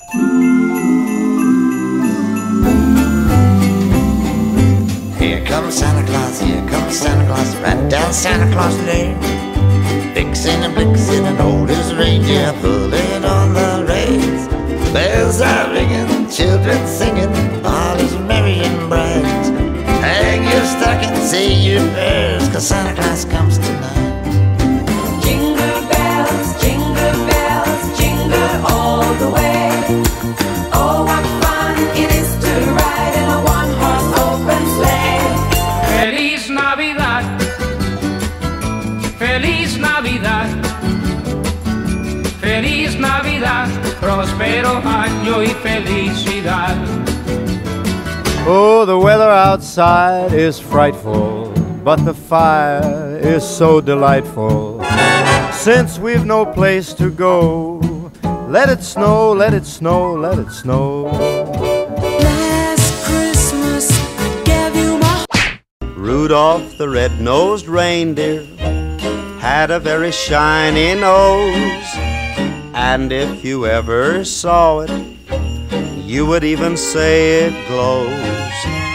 Here comes Santa Claus, right down Santa Claus Lane. Vixen and Blixen and old as reindeer pulling on the reins. Bells are ringing, children singing, all is merry and bright. Hang your stocking, say your prayers, 'cause Santa Claus comes tonight. Jingle bells, jingle all the way. Oh, what fun it is to ride in a one-horse open sleigh. Feliz Navidad, Feliz Navidad, Feliz Navidad, próspero año y felicidad. Oh, the weather outside is frightful, but the fire is so delightful. Since we've no place to go, let it snow, let it snow, let it snow. Last Christmas I gave you my Rudolph the red-nosed reindeer had a very shiny nose, and if you ever saw it, you would even say it glows.